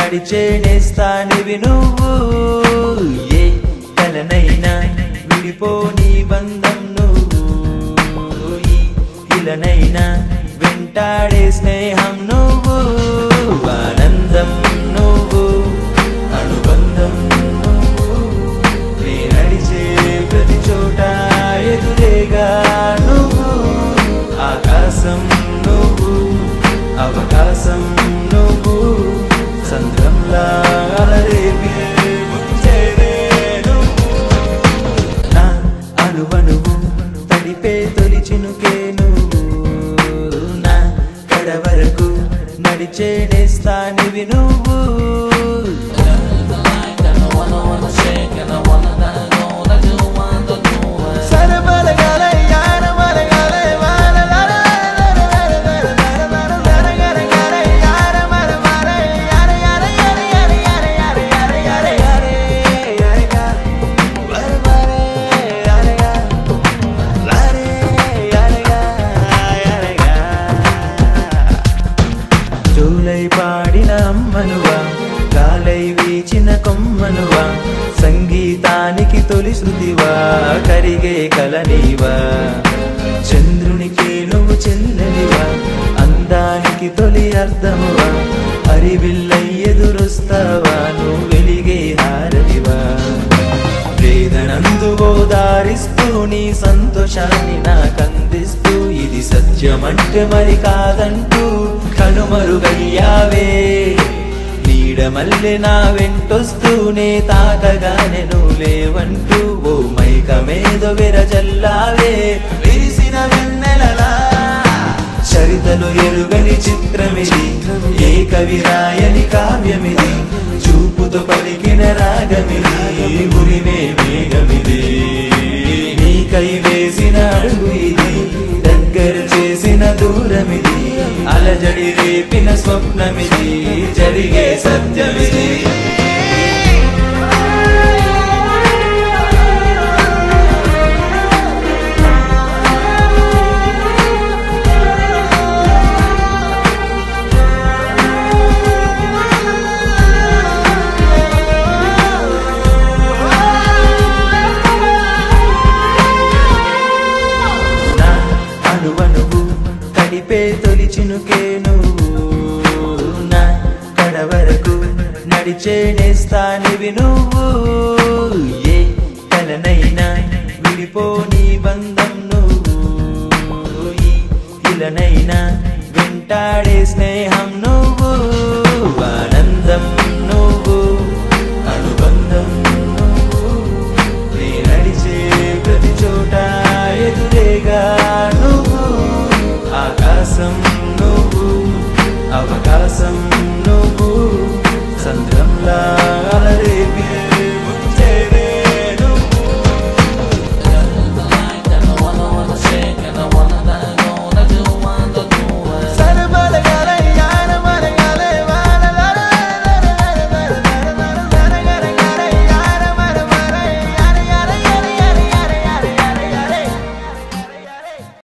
నడిచే నేస్తానివి నువ్వు ఏ కలనైనా విడిపోని బంధం నువ్వు ఇలనైనా వెంటాడే స్నేహం నువ్వు ఆనందం నువ్వు అనుబంధం నువ్వు నే నడిచే ప్రతి చోట ఎదురేగా నువ్వు ఆకాశం నువ్వు అవకాశం నువ్వు సంద్రంలా అలరేపి ముంచేరే నువ్వు నా అనువనువు తడిపే తొలి చినుకే నువ్వు నా కడ వరకు నడిచే నేస్తానివి నువ్వు జూలై పాడిన అమ్మనువా గాలై వీచిన కొమ్మనువా సంగీతానికి తొలి శృతివా కరిగే కలనీవా చంద్రునికి నువ్వు చెల్లెలివా అందానికి తొలి అర్థమువా అరివిల్లై ఎదురొస్తావా నువ్వు వెలిగే హారతివా వేదనందు ఓదారిస్తూ నీ సంతోషాన్ని నాకందిస్తూ ఇది సత్యమంటే మరి కాదంటూ కనుమరుగయ్యావే నీడమల్లె నా వెంటొస్తూనే తాకగానే నువ్వు లేవంటూ ఓ మైకమేదో విరజల్లావే విరిసిన వెన్నెలలా చరితలు ఎరుగని చిత్రమిది ఏ కవి రాయని కావ్యమిది చూపుతో పలికిన రాగమిది ఉరిమే మేఘమిది నీకై వేసిన అడుగు ఇది దగ్గర చేసిన దూరమిది అలజడి రేపిన స్వప్నమిది జరిగే సత్యమిది అనువనువు తడిపే తొలి చినుకే నువ్వు నా కడ వరకు నడిచే నేస్తానివి నువ్వు ఏ కలనైనా విడిపోని బంధం నువ్వు ఇలనైనా వెంటాడే స్నేహం నువ్వు